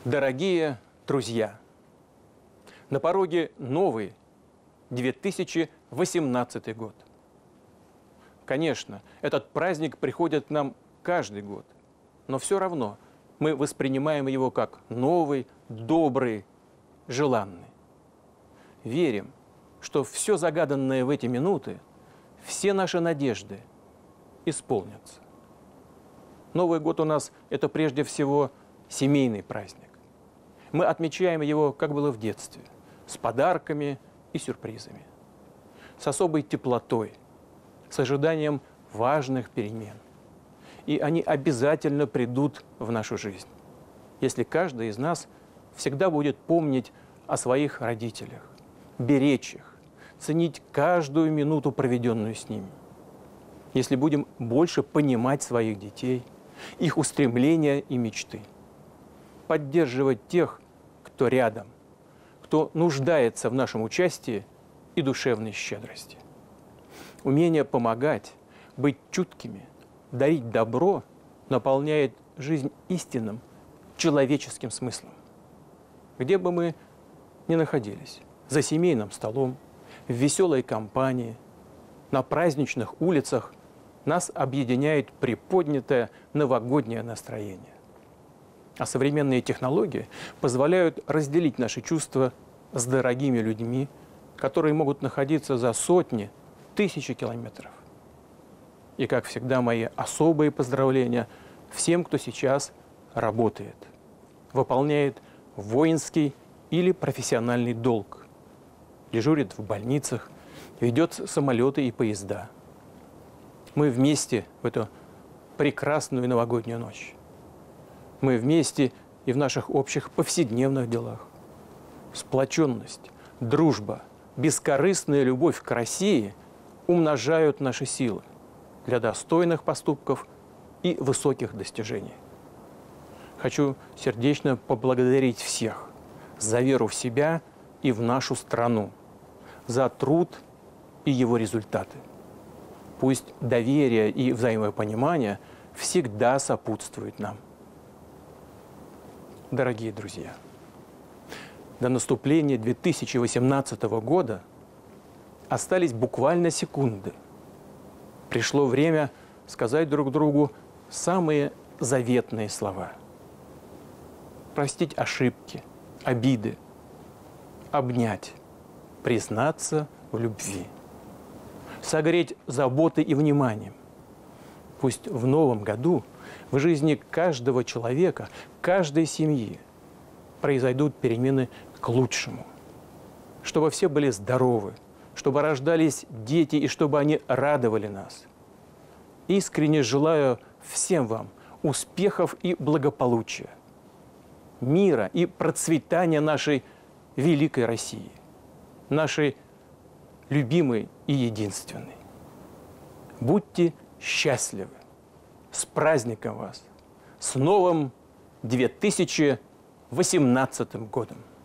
Дорогие друзья, на пороге новый 2018 год. Конечно, этот праздник приходит к нам каждый год, но все равно мы воспринимаем его как новый, добрый, желанный. Верим, что все загаданное в эти минуты, все наши надежды исполнятся. Новый год у нас – это прежде всего семейный праздник. Мы отмечаем его, как было в детстве, с подарками и сюрпризами, с особой теплотой, с ожиданием важных перемен. И они обязательно придут в нашу жизнь, если каждый из нас всегда будет помнить о своих родителях, беречь их, ценить каждую минуту, проведенную с ними. Если будем больше понимать своих детей, их устремления и мечты, поддерживать тех, кто рядом, кто нуждается в нашем участии и душевной щедрости. Умение помогать, быть чуткими, дарить добро наполняет жизнь истинным, человеческим смыслом. Где бы мы ни находились, за семейным столом, в веселой компании, на праздничных улицах, нас объединяет приподнятое новогоднее настроение. А современные технологии позволяют разделить наши чувства с дорогими людьми, которые могут находиться за сотни, тысячи километров. И, как всегда, мои особые поздравления всем, кто сейчас работает, выполняет воинский или профессиональный долг, дежурит в больницах, ведет самолеты и поезда. Мы вместе в эту прекрасную новогоднюю ночь. Мы вместе и в наших общих повседневных делах. Сплоченность, дружба, бескорыстная любовь к России умножают наши силы для достойных поступков и высоких достижений. Хочу сердечно поблагодарить всех за веру в себя и в нашу страну, за труд и его результаты. Пусть доверие и взаимопонимание всегда сопутствуют нам. Дорогие друзья, до наступления 2018 года остались буквально секунды. Пришло время сказать друг другу самые заветные слова. Простить ошибки, обиды, обнять, признаться в любви, согреть заботой и вниманием. Пусть в новом году в жизни каждого человека, каждой семьи произойдут перемены к лучшему. Чтобы все были здоровы, чтобы рождались дети и чтобы они радовали нас. Искренне желаю всем вам успехов и благополучия, мира и процветания нашей великой России, нашей любимой и единственной. Будьте счастливы! С праздником вас! С новым 2018 годом!